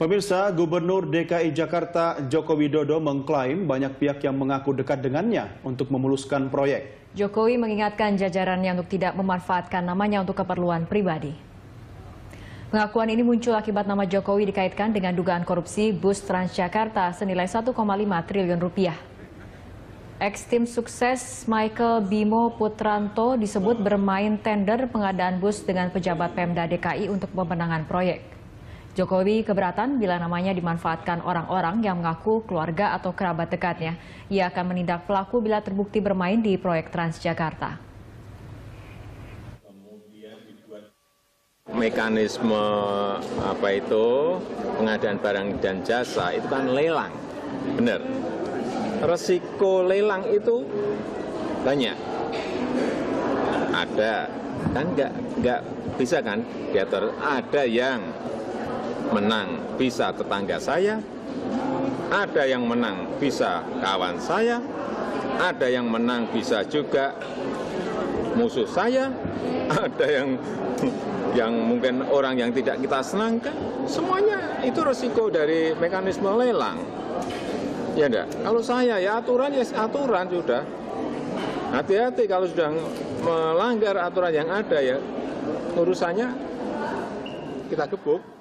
Pemirsa, Gubernur DKI Jakarta Joko Widodo mengklaim banyak pihak yang mengaku dekat dengannya untuk memuluskan proyek. Jokowi mengingatkan jajarannya untuk tidak memanfaatkan namanya untuk keperluan pribadi. Pengakuan ini muncul akibat nama Jokowi dikaitkan dengan dugaan korupsi bus Transjakarta senilai 1,5 triliun rupiah. Ex-tim sukses Michael Bimo Putranto disebut bermain tender pengadaan bus dengan pejabat Pemda DKI untuk pemenangan proyek. Jokowi keberatan bila namanya dimanfaatkan orang-orang yang mengaku keluarga atau kerabat dekatnya. Ia akan menindak pelaku bila terbukti bermain di proyek Transjakarta. Mekanisme pengadaan barang dan jasa itu kan lelang, benar. Resiko lelang itu banyak, ada kan nggak bisa kan diatur. Ada yang menang bisa tetangga saya, ada yang menang bisa kawan saya, ada yang menang bisa juga musuh saya, ada yang mungkin orang yang tidak kita senangkan. Semuanya itu resiko dari mekanisme lelang. Ya enggak? Kalau saya ya aturan sudah. Hati-hati kalau sudah melanggar aturan yang ada ya urusannya kita gebuk.